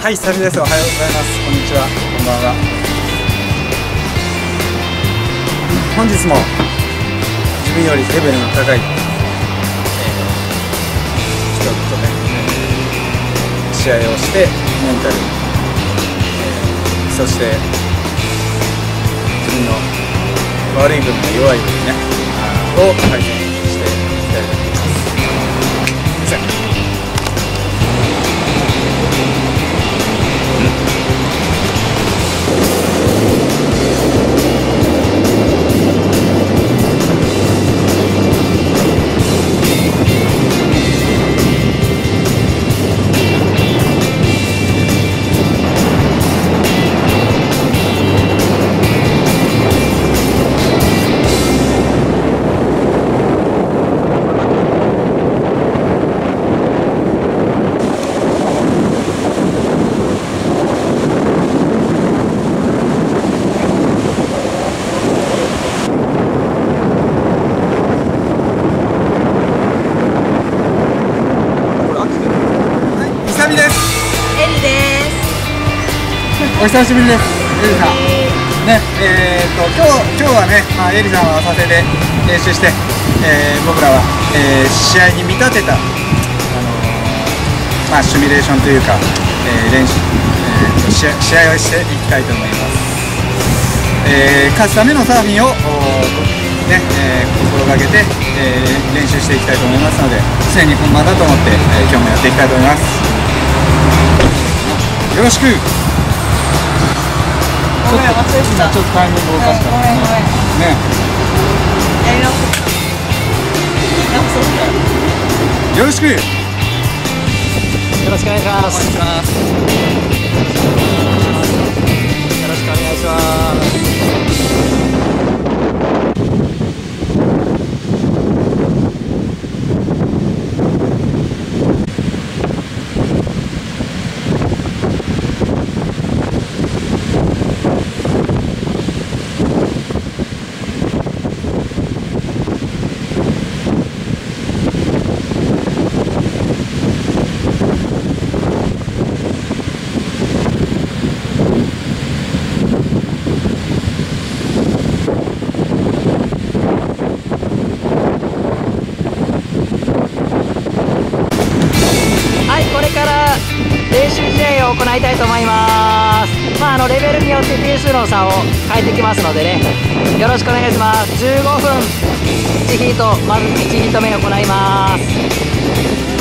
はい、サビです。おはようございます。こんにちは。こんばんは。本日も自分よりレベルの高い人とね、試合をしてメンタル、そして自分の悪い部分、弱い部分ねを改善していきたいと思います。お久しぶりです、エリさん。ね、今日はね、エリさんは浅瀬で練習して、僕らは、試合に見立てた、シミュレーションというか、練習、試合をしていきたいと思います。勝つためのサーフィンをね、心がけて、練習していきたいと思いますので、常に本番だと思って、今日もやっていきたいと思います。よろしく。ちょっとタイミングをおかしかったね。やり直そう。よろしく。よろしくお願いします。よろしくお願いします。練習試合を行いたいと思います。レベルによって点数の差を変えてきますのでね、よろしくお願いします。15分1ヒート、まず1ヒート目を行います。